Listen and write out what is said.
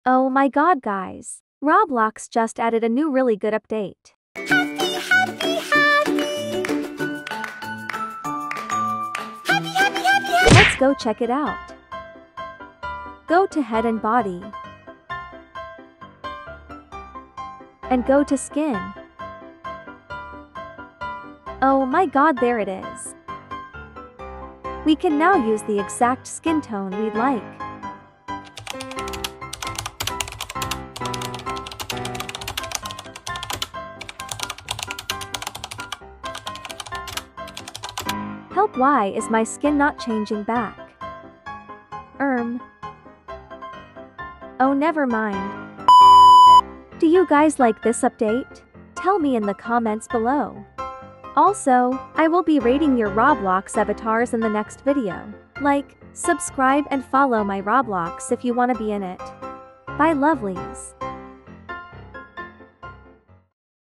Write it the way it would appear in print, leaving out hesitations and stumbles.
Oh my god, guys. Roblox just added a new really good update. Let's go check it out. Go to head and body. And go to skin. Oh my god, there it is. We can now use the exact skin tone we'd like. Help, why is my skin not changing back? Oh, never mind. Do you guys like this update? Tell me in the comments below. Also, I will be rating your Roblox avatars in the next video. Like, subscribe and follow my Roblox if you want to be in it. Bye lovelies.